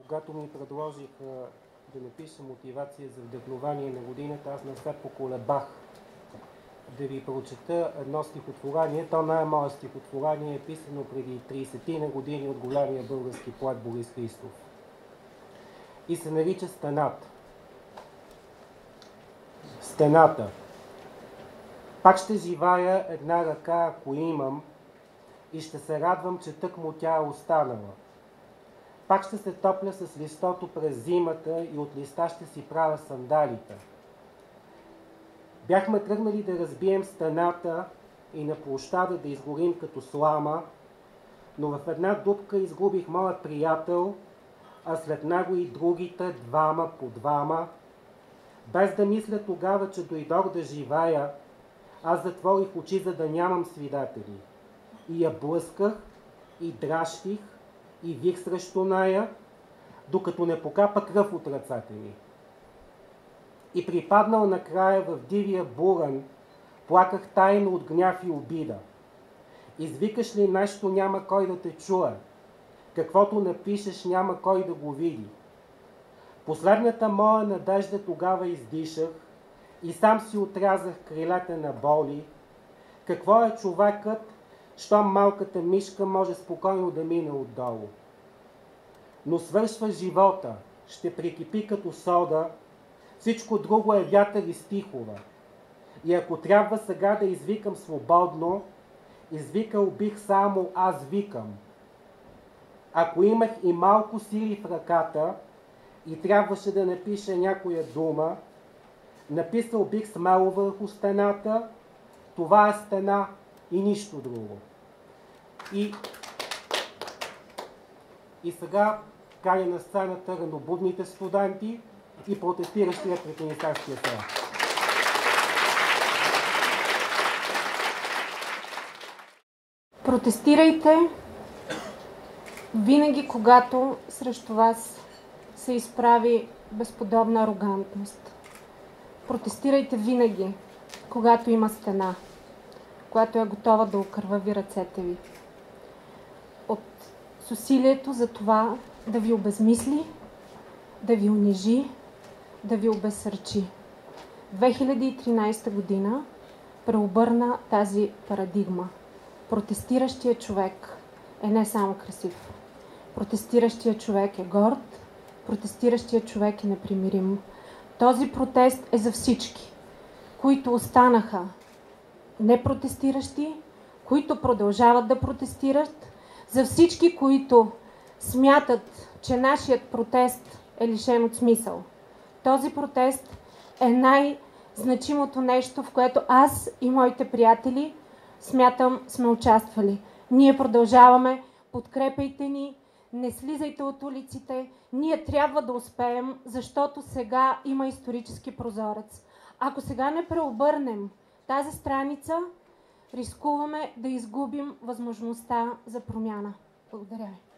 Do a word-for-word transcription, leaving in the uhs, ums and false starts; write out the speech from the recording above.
когато ми предложиха да напиша мотивация за вдъхновение на годината, аз не се поколебах да ви прочета едно стихотворение. То най-моят стихотворение е писано преди трийсет на години от голямия български поет Борис Христов. И се нарича Стената. Стената. Пак ще живая една ръка, ако имам, и ще се радвам, че тъкмо тя е останала. Пак ще се топля с листото през зимата и от листа ще си правя сандалите. Бяхме тръгнали да разбием стената и на площада да изгорим като слама, но в една дупка изгубих моят приятел, а след него и другите, двама по двама. Без да мисля тогава, че дойдох да живея, аз затворих очи, за да нямам свидетели. И я блъсках, и дращих, и вих срещу нея, докато не покапа кръв от ръцете ми. И припаднал накрая в дивия бурен, плаках тайно от гняв и обида. Извикаш ли нещо, няма кой да те чуе. Каквото напишеш, няма кой да го види. Последната моя надежда тогава издишах и сам си отрязах крилете на боли. Какво е човекът, щом малката мишка може спокойно да мине отдолу? Но свършва живота, ще прикипи като сода, всичко друго е вятър и стихове. И ако трябва сега да извикам свободно, извикал бих само аз викам. Ако имах и малко сили в ръката и трябваше да напиша някоя дума, написал бих смело върху стената, това е стена и нищо друго. И, и сега каня на сцената ранобудните студенти и протестиращия пред Министерския съвет. Протестирайте винаги, когато срещу вас се изправи безподобна арогантност. Протестирайте винаги, когато има стена, която е готова да окървави ръцете ви. От с усилието за това да ви обезмисли, да ви унижи, да ви обезсърчи. две хиляди и тринадесета година преобърна тази парадигма. Протестиращия човек е не само красив. Протестиращия човек е горд, протестиращия човек е непримирим. Този протест е за всички, които останаха непротестиращи, които продължават да протестират, за всички, които смятат, че нашият протест е лишен от смисъл. Този протест е най-значимото нещо, в което аз и моите приятели смятам сме участвали. Ние продължаваме, подкрепяйте ни, не слизайте от улиците. Ние трябва да успеем, защото сега има исторически прозорец. Ако сега не преобърнем тази страница, рискуваме да изгубим възможността за промяна. Благодаря ви.